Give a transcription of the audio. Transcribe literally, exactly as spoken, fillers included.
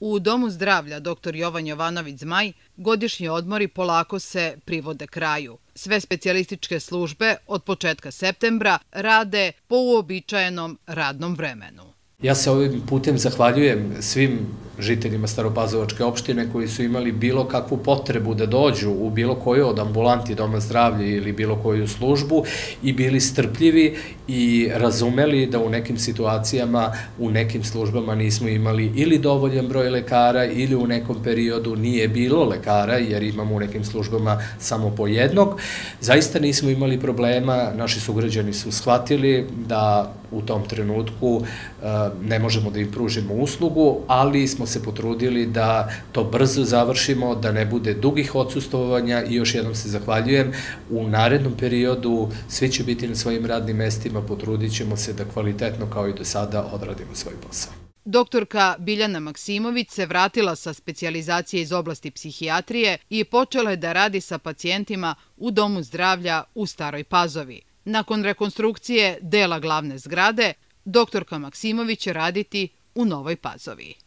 U Domu zdravlja doktor Jovan Jovanović Zmaj godišnji odmori polako se privode kraju. Sve specijalističke službe od početka septembra rade po uobičajenom radnom vremenu. Ja se ovim putem zahvaljujem svim žiteljima Staropazovačke opštine koji su imali bilo kakvu potrebu da dođu u bilo koju od ambulanti Doma zdravlja ili bilo koju službu i bili strpljivi i razumeli da u nekim situacijama, u nekim službama nismo imali ili dovoljan broj lekara ili u nekom periodu nije bilo lekara jer imamo u nekim službama samo po jednog. Zaista nismo imali problema, naši sugrađani su shvatili da u tom trenutku ne možemo da im pružimo uslugu, ali smo se potrudili da to brzo završimo, da ne bude dugih odsustvovanja i još jednom se zahvaljujem. U narednom periodu svi će biti na svojim radnim mestima, potrudit ćemo se da kvalitetno kao i do sada odradimo svoj posao. Doktorka Biljana Maksimović se vratila sa specijalizacije iz oblasti psihijatrije i počela je da radi sa pacijentima u Domu zdravlja u Staroj Pazovi. Nakon rekonstrukcije dela glavne zgrade, doktorka Maksimović će raditi u Novoj Pazovi.